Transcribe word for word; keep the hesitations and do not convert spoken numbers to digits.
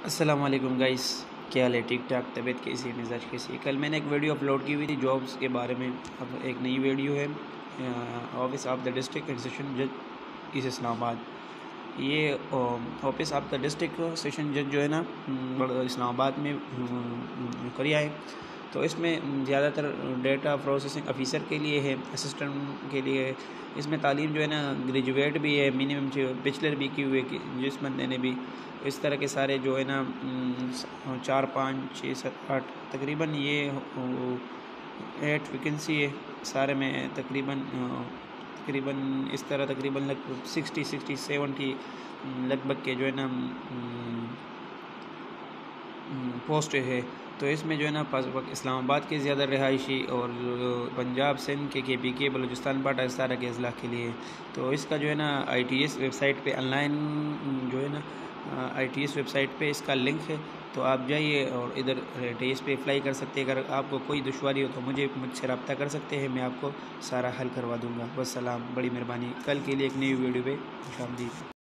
السلام علیکم گائس، کیا حال ہے؟ ٹھیک ٹھاک؟ طبیعت کیسی ہے؟ مزاج کیسی ہے؟ کل میں نے ایک ویڈیو اپلوڈ کی ہوئی تھی جابس کے بارے میں. اب ایک نئی ویڈیو ہے office of the district and session جج اس اسلام آباد. یہ office of the district session جج جو ہے نا اسلام آباد میں کریا ہے. تو اس میں زیادہ تر ڈیٹا پروسیسنگ آفیسر کے لیے ہے، اسسٹنٹ کے لیے ہے. اس میں تعلیم جو ہے نا گریجویٹ بھی ہے، منیمم بیچلر بھی کی ہوئے جس بندے نے بھی. اس طرح کے سارے جو ہے نا چار پانچ چھ سات آٹھ تقریباً یہ ایٹ ویکنسی ہے سارے میں. تقریباً تقریباً اس طرح تقریباً لگ بھگ سکسٹی سکسٹی سیونٹی لگ بھگ کے جو ہے نا پوسٹ ہے. تو اس میں جو ہے نا اسلام آباد کے زیادہ رہائشی اور پنجاب سندھ کے کے پی کے بلوچستان پاٹا اس طرح کے اضلاع کے لیے. تو اس کا جو ہے نا I T S website پہ آن لائن جو ہے نا I T S website پہ اس کا لنک ہے. تو آپ جائیے اور ادھر آئی ٹی ایس پہ اپلائی کر سکتے ہیں. اگر آپ کو کوئی دشواری ہو تو مجھے مجھ سے رابطہ کر سکتے ہیں، میں آپ کو سارا حل کروا دوں گا. والسلام، بڑی مہربانی. کل کے لیے ایک نئی ویڈیو پہ خوش آمدید.